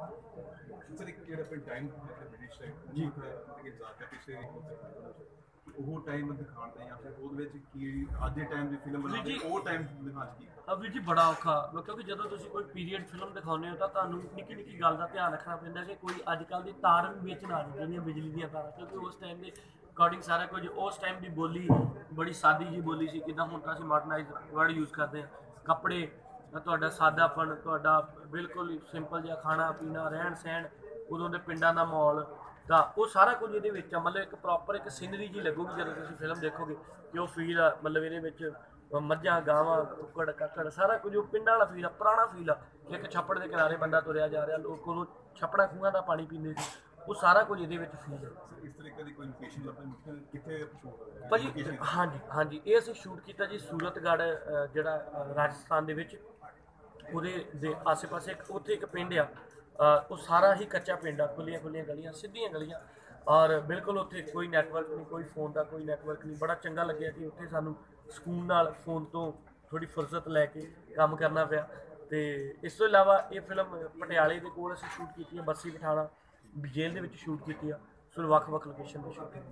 Sir ਇੱਕ ਜਿਹੜਾ time British time ਜੀ ਜ਼ਿਆਦਾ ਪਿਛਲੇ ਉਹ ਟਾਈਮ ਦਿਖਾਉਂਦੇ ਜਾਂ ਫਿਰ ਉਹਦੇ ਵਿੱਚ ਕੀ ਅੱਜ ਦੇ ਟਾਈਮ ਦੀ ਫਿਲਮ ਬਣਾਉਂਦੇ ਉਹ ਟਾਈਮ ਦਿਖਾਉਣ ਕੀ ਵੀਰ ਜੀ ਬੜਾ ਔਖਾ ਕਿਉਂਕਿ ਜਦੋਂ ਤੁਸੀਂ ਕੋਈ ਪੀਰੀਅਡ ਫਿਲਮ ਦਿਖਾਉਂਦੇ ਹੋ ਤਾਂ ਤੁਹਾਨੂੰ ਨਿੱਕੀ ਨਿੱਕੀ ਗੱਲ ਦਾ ਧਿਆਨ ਰੱਖਣਾ ਪੈਂਦਾ ਕਿ ਕੋਈ ਅੱਜ ਕੱਲ੍ਹ ਦੀ ਤਾਰ ਵੀ ਵਿੱਚ ਨਾ ਆ ਜਾਏ ਜਿਹੜੀਆਂ ਬਿਜਲੀ ਦੀਆਂ ਤਾਰਾਂ, ਕਿਉਂਕਿ ਉਸ ਟਾਈਮ ਦੇ ਅਕੋਰਡਿੰਗ ਸਾਰਾ ਕੁਝ ਉਸ ਟਾਈਮ ਦੀ ਬੋਲੀ ਬੜੀ ਸਾਦੀ ਜਿਹੀ ਬੋਲੀ ਸੀ। ਜਿੱਦਾਂ ਹੁਣ ਤਾਂ ਅਸੀਂ ਮਾਡਰਨਾਈਜ਼ ਵਰਡ ਯੂਜ਼ ਕਰਦੇ ਹਾਂ। ਕੱਪੜੇ ਤੁਹਾਡਾ ਸਾਦਾਪਣ, ਤੁਹਾਡਾ ਬਿਲਕੁਲ ਸਿੰਪਲ ਜਿਹਾ ਖਾਣਾ ਪੀਣਾ, ਰਹਿਣ ਸਹਿਣ, ਉਦੋਂ ਦੇ ਪਿੰਡਾਂ ਦਾ ਮਾਹੌਲ, ਤਾਂ ਉਹ ਸਾਰਾ ਕੁਝ ਇਹਦੇ ਵਿੱਚ ਆ। ਮਤਲਬ ਇੱਕ ਪ੍ਰੋਪਰ ਇੱਕ ਸੀਨਰੀ ਜੀ ਲੱਗੂਗੀ ਜਦੋਂ ਤੁਸੀਂ ਫਿਲਮ ਦੇਖੋਗੇ ਕਿ ਉਹ ਫੀਲ ਆ। ਮਤਲਬ ਇਹਦੇ ਵਿੱਚ ਮੱਝਾਂ ਗਾਵਾਂ ਕੁੱਕੜ ਕਾਕੜ ਸਾਰਾ ਕੁਝ ਉਹ ਪਿੰਡਾਂ ਵਾਲਾ ਫੀਲ ਆ, ਪੁਰਾਣਾ ਫੀਲ ਆ। ਇੱਕ ਛੱਪੜ ਦੇ ਕਿਨਾਰੇ ਬੰਦਾ ਤੁਰਿਆ ਜਾ ਰਿਹਾ, ਲੋਕ ਉਹਨੂੰ ਛੱਪੜਾਂ ਖੂਹਾਂ ਦਾ ਪਾਣੀ ਪੀਂਦੇ ਸੀ, ਉਹ ਸਾਰਾ ਕੁਝ ਇਹਦੇ ਵਿੱਚ ਫੀਲ ਹੈ। ਇਸ ਤਰੀਕੇ ਦੀ ਕੋਈ ਲੋਕੇਸ਼ਨ ਲੱਭੇ ਕਿੱਥੇ ਭਾਜੀ? ਹਾਂਜੀ ਹਾਂਜੀ, ਇਹ ਅਸੀਂ ਸ਼ੂਟ ਕੀਤਾ ਜੀ ਸੂਰਤਗੜ੍ਹ, ਜਿਹੜਾ ਰਾਜਸਥਾਨ ਦੇ ਵਿੱਚ। ਉਹਦੇ ਦੇ ਆਸੇ ਪਾਸੇ ਉੱਥੇ ਇੱਕ ਪਿੰਡ ਆ, ਉਹ ਸਾਰਾ ਹੀ ਕੱਚਾ ਪਿੰਡ ਆ, ਖੁੱਲੀਆਂ ਖੁੱਲੀਆਂ ਗਲੀਆਂ, ਸਿੱਧੀਆਂ ਗਲੀਆਂ, ਔਰ ਬਿਲਕੁਲ ਉੱਥੇ ਕੋਈ ਨੈਟਵਰਕ ਨਹੀਂ, ਕੋਈ ਫੋਨ ਦਾ ਕੋਈ ਨੈਟਵਰਕ ਨਹੀਂ। ਬੜਾ ਚੰਗਾ ਲੱਗਿਆ ਕਿ ਉੱਥੇ ਸਾਨੂੰ ਸਕੂਨ ਨਾਲ ਫੋਨ ਤੋਂ ਥੋੜ੍ਹੀ ਫੁਰਸਤ ਲੈ ਕੇ ਕੰਮ ਕਰਨਾ ਪਿਆ। ਅਤੇ ਇਸ ਤੋਂ ਇਲਾਵਾ ਇਹ ਫਿਲਮ ਪਟਿਆਲੇ ਦੇ ਕੋਲ ਅਸੀਂ ਸ਼ੂਟ ਕੀਤੀ ਹੈ, ਬੱਸੀ ਪਠਾਣਾ ਜੇਲ੍ਹ ਦੇ ਵਿੱਚ ਸ਼ੂਟ ਕੀਤੀ ਆ। ਸੋ ਵੱਖ-ਵੱਖ ਲੋਕੇਸ਼ਨ 'ਤੇ ਸ਼ੂਟ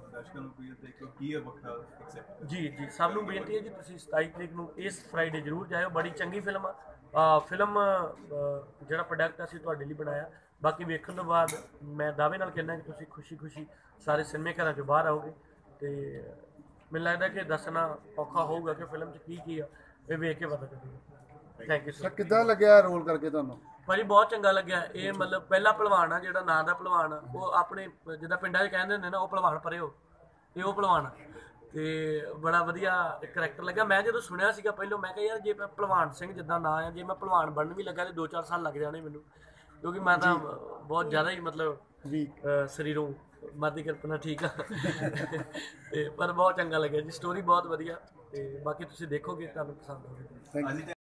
ਜੀ ਜੀ। ਸਭ ਨੂੰ ਬੇਨਤੀ ਹੈ ਜੀ, ਤੁਸੀਂ 27 ਤਰੀਕ ਨੂੰ ਇਸ ਫਰਾਈਡੇ ਜ਼ਰੂਰ ਜਾਇਓ। ਬੜੀ ਚੰਗੀ ਫਿਲਮ ਆ। ਫਿਲਮ ਜਿਹੜਾ ਪ੍ਰੋਡਕਟ ਅਸੀਂ ਤੁਹਾਡੇ ਲਈ ਬਣਾਇਆ, ਬਾਕੀ ਵੇਖਣ ਤੋਂ ਬਾਅਦ ਮੈਂ ਦਾਅਵੇ ਨਾਲ ਕਹਿੰਦਾ ਕਿ ਤੁਸੀਂ ਖੁਸ਼ੀ ਸਾਰੇ ਸਿਨੇਮੇ ਘਰਾਂ 'ਚੋਂ ਬਾਹਰ ਆਓਗੇ। ਅਤੇ ਮੈਨੂੰ ਲੱਗਦਾ ਕਿ ਦੱਸਣਾ ਔਖਾ ਹੋਊਗਾ ਕਿ ਫਿਲਮ 'ਚ ਕੀ ਆ, ਇਹ ਵੇਖ ਕੇ ਪਤਾ ਚੱਲੇਗਾ। Thank you sir. ਕਿੱਦਾਂ ਲੱਗਿਆ ਰੋਲ ਕਰਕੇ ਤੁਹਾਨੂੰ? ਭਾਜੀ ਬਹੁਤ ਚੰਗਾ ਲੱਗਿਆ। ਇਹ ਮਤਲਬ ਪਹਿਲਾ ਭਲਵਾਨ ਆ ਜਿਹੜਾ ਨਾਂ ਦਾ ਭਲਵਾਨ ਆ, ਉਹ ਆਪਣੇ ਜਿੱਦਾਂ ਪਿੰਡਾਂ 'ਚ ਕਹਿੰਦੇ ਹੁੰਦੇ ਨਾ, ਉਹ ਭਲਵਾਨ ਪਰੇ ਹੋ, ਇਹ ਉਹ ਭਲਵਾਨ ਆ। ਅਤੇ ਬੜਾ ਵਧੀਆ ਕਰੈਕਟਰ ਲੱਗਾ। ਮੈਂ ਜਦੋਂ ਸੁਣਿਆ ਸੀਗਾ ਪਹਿਲੋਂ, ਮੈਂ ਕਿਹਾ ਯਾਰ ਜੇ ਮੈਂ ਭਲਵਾਨ ਸਿੰਘ ਜਿੱਦਾਂ ਨਾਂ ਆ, ਜੇ ਮੈਂ ਭਲਵਾਨ ਬਣਨ ਵੀ ਲੱਗਾ ਤਾਂ 2-4 ਸਾਲ ਲੱਗ ਜਾਣੇ ਮੈਨੂੰ, ਕਿਉਂਕਿ ਮੈਂ ਤਾਂ ਬਹੁਤ ਜ਼ਿਆਦਾ ਹੀ ਮਤਲਬ ਸਰੀਰੋਂ ਮਾਦੀ ਕਲਪਨਾ ਠੀਕ ਆ। ਅਤੇ ਪਰ ਬਹੁਤ ਚੰਗਾ ਲੱਗਿਆ ਜੀ, ਸਟੋਰੀ ਬਹੁਤ ਵਧੀਆ। ਅਤੇ ਬਾਕੀ ਤੁਸੀਂ ਦੇਖੋਗੇ ਤੁਹਾਨੂੰ ਪਸੰਦ ਹੋਵੇਗੀ।